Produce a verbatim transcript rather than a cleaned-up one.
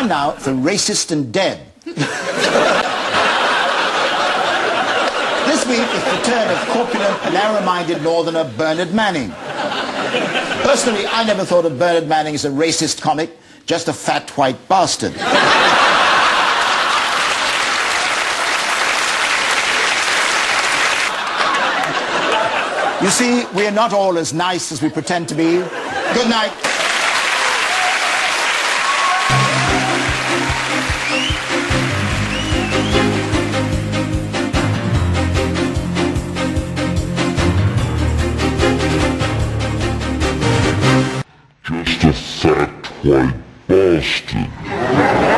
Time now for Racist and Dead. This week is the turn of corpulent, narrow-minded northerner Bernard Manning. Personally, I never thought of Bernard Manning as a racist comic, just a fat white bastard. You see, we are not all as nice as we pretend to be. Good night. Just a fat white bastard.